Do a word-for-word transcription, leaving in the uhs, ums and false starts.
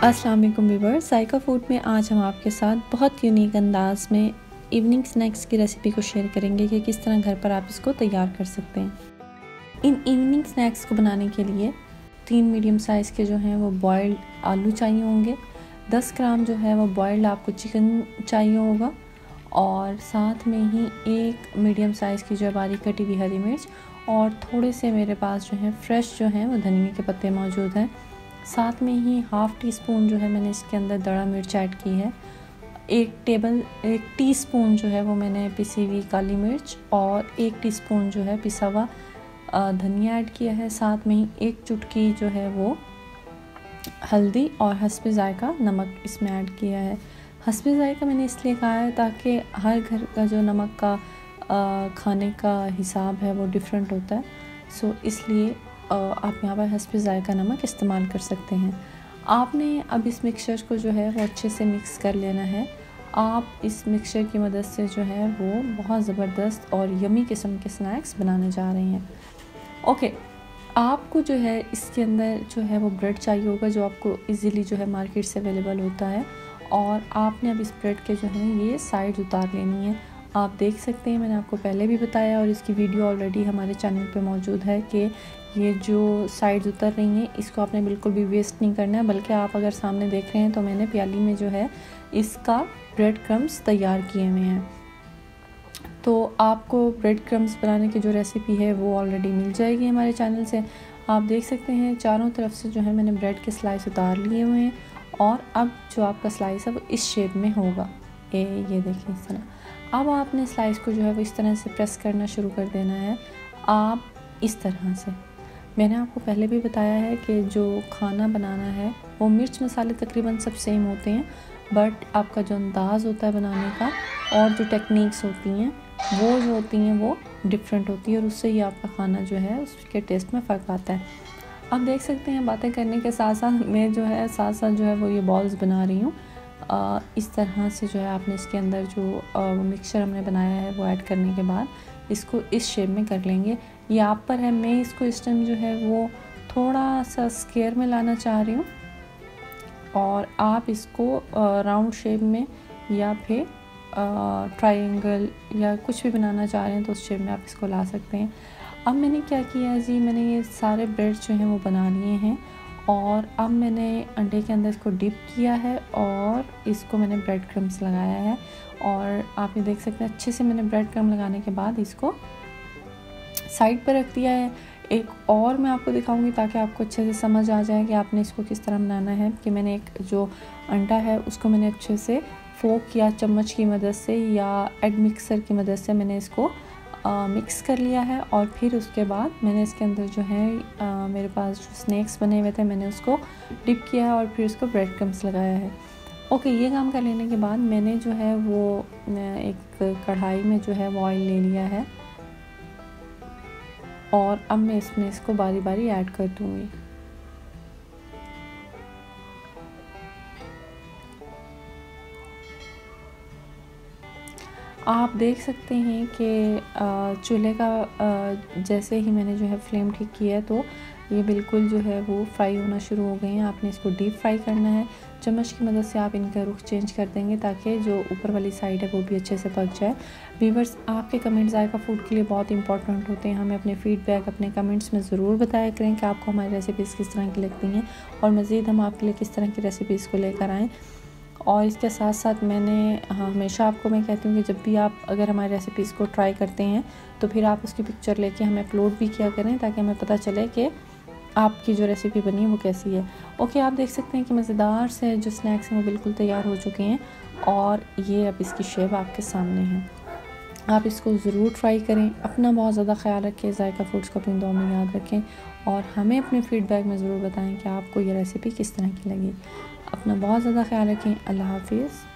अस्सलाम वालेकुम व्यूअर्स, जायका फूड में आज हम आपके साथ बहुत यूनिक अंदाज में इवनिंग स्नैक्स की रेसिपी को शेयर करेंगे कि किस तरह घर पर आप इसको तैयार कर सकते हैं। इन इवनिंग स्नैक्स को बनाने के लिए तीन मीडियम साइज़ के जो हैं वो बॉयल्ड आलू चाहिए होंगे, दस ग्राम जो है वो बॉयल्ड आपको चिकन चाहिए होगा और साथ में ही एक मीडियम साइज़ की जो है बारीक कटी हुई हरी मिर्च और थोड़े से मेरे पास जो है फ्रेश जो हैं वो धनिया के पत्ते मौजूद हैं। साथ में ही हाफ़ टी स्पून जो है मैंने इसके अंदर दड़ा मिर्च ऐड की है, एक टेबल एक टीस्पून जो है वो मैंने पिसी हुई काली मिर्च और एक टीस्पून जो है पिसा हुआ धनिया ऐड किया है। साथ में ही एक चुटकी जो है वो हल्दी और हस्बे ज़ायका नमक इसमें ऐड किया है। हस्बे ज़ायका मैंने इसलिए कहा है ताकि हर घर का जो नमक का आ, खाने का हिसाब है वो डिफरेंट होता है, सो इसलिए आप यहाँ पर हस्बे ज़ायका नमक इस्तेमाल कर सकते हैं। आपने अब इस मिक्सचर को जो है वो अच्छे से मिक्स कर लेना है। आप इस मिक्सचर की मदद से जो है वो बहुत ज़बरदस्त और यमी किस्म के स्नैक्स बनाने जा रहे हैं। ओके, आपको जो है इसके अंदर जो है वो ब्रेड चाहिए होगा जो आपको इजीली जो है मार्केट से अवेलेबल होता है और आपने अब इस ब्रेड के जो है ये साइड उतार लेनी है। आप देख सकते हैं, मैंने आपको पहले भी बताया और इसकी वीडियो ऑलरेडी हमारे चैनल पे मौजूद है कि ये जो साइड्स उतर रही हैं इसको आपने बिल्कुल भी वेस्ट नहीं करना है, बल्कि आप अगर सामने देख रहे हैं तो मैंने प्याली में जो है इसका ब्रेड क्रम्स तैयार किए हुए हैं। तो आपको ब्रेड क्रम्स बनाने की जो रेसिपी है वो ऑलरेडी मिल जाएगी हमारे चैनल से। आप देख सकते हैं चारों तरफ से जो है मैंने ब्रेड के स्लाइस उतार लिए हुए हैं और अब जो आपका स्लाइस है वो इस शेप में होगा। ए ये देखिए इस तरह। अब आपने स्लाइस को जो है वो इस तरह से प्रेस करना शुरू कर देना है। आप इस तरह से, मैंने आपको पहले भी बताया है कि जो खाना बनाना है वो मिर्च मसाले तकरीबन सब सेम होते हैं, बट आपका जो अंदाज़ होता है बनाने का और जो टेक्निक्स होती हैं वो जो होती हैं वो डिफरेंट होती है और उससे ही आपका खाना जो है उसके टेस्ट में फ़र्क आता है। आप देख सकते हैं बातें करने के साथ साथ मैं जो है साथ साथ जो है वो ये बॉल्स बना रही हूँ। आ, इस तरह से जो है आपने इसके अंदर जो मिक्सचर हमने बनाया है वो ऐड करने के बाद इसको इस शेप में कर लेंगे। ये आप पर है, मैं इसको इस टाइम जो है वो थोड़ा सा स्क्वायर में लाना चाह रही हूँ और आप इसको राउंड शेप में या फिर ट्रायंगल या कुछ भी बनाना चाह रहे हैं तो उस शेप में आप इसको ला सकते हैं। अब मैंने क्या किया है जी, मैंने ये सारे ब्रेड जो हैं वो बना लिए हैं और अब मैंने अंडे के अंदर इसको डिप किया है और इसको मैंने ब्रेड क्रम्स लगाया है और आप ये देख सकते हैं अच्छे से मैंने ब्रेड क्रम्ब लगाने के बाद इसको साइड पर रख दिया है। एक और मैं आपको दिखाऊंगी ताकि आपको अच्छे से समझ आ जाए कि आपने इसको किस तरह बनाना है। कि मैंने एक जो अंडा है उसको मैंने अच्छे से फोक या चम्मच की मदद से या एग मिक्सर की मदद से मैंने इसको आ, मिक्स कर लिया है और फिर उसके बाद मैंने इसके अंदर जो है आ, मेरे पास जो स्नैक्स बने हुए थे मैंने उसको डिप किया है और फिर उसको ब्रेड क्रम्स लगाया है। ओके, ये काम कर लेने के बाद मैंने जो है वो एक कढ़ाई में जो है वो ऑयल ले लिया है और अब मैं इसमें इसको बारी बारी ऐड कर दूँगी। आप देख सकते हैं कि चूल्हे का जैसे ही मैंने जो है फ्लेम ठीक किया है तो ये बिल्कुल जो है वो फ्राई होना शुरू हो गए हैं। आपने इसको डीप फ्राई करना है। चम्मच की मदद से आप इनका रुख चेंज कर देंगे ताकि जो ऊपर वाली साइड है वो भी अच्छे से पक जाए। व्यूअर्स, आपके कमेंट जायका फूड के लिए बहुत इंपॉर्टेंट होते हैं। हमें अपने फीडबैक अपने कमेंट्स में ज़रूर बताया करें कि आपको हमारी रेसिपीज़ किस तरह की लगती हैं और मज़ीद हम आपके लिए किस तरह की रेसिपीज़ को लेकर आएँ। और इसके साथ साथ मैंने हाँ हमेशा आपको मैं कहती हूँ कि जब भी आप अगर हमारी रेसिपीज़ को ट्राई करते हैं तो फिर आप उसकी पिक्चर लेके हमें अपलोड भी किया करें ताकि हमें पता चले कि आपकी जो रेसिपी बनी है वो कैसी है। ओके, आप देख सकते हैं कि मज़ेदार से जो स्नैक्स हैं वो बिल्कुल तैयार हो चुके हैं और ये अब इसकी शेप आपके सामने है। आप इसको ज़रूर ट्राई करें। अपना बहुत ज़्यादा ख्याल रखें, जायका फूड्स को अपनी दुआ में याद रखें और हमें अपने फीडबैक में ज़रूर बताएं कि आपको ये रेसिपी किस तरह की लगी। अपना बहुत ज़्यादा ख्याल रखें। अल्लाह हाफिज़।